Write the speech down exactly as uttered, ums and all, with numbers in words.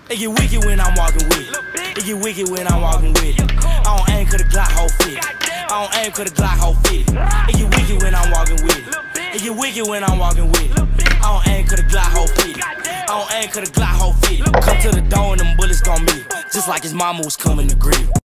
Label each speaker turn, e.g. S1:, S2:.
S1: It get wicked when I'm walking with it. It get wicked when I'm walking with it. I don't aim 'cause the Glock hold fit. I don't aim 'cause the Glock hold fit. It get wicked when I'm walking with it. It get wicked when I'm walking with it. I don't aim 'cause the Glock hold fit. I don't aim 'cause the Glock hold fit. Come to the door and them bullets gon' meet. Just like his mama was coming to grill.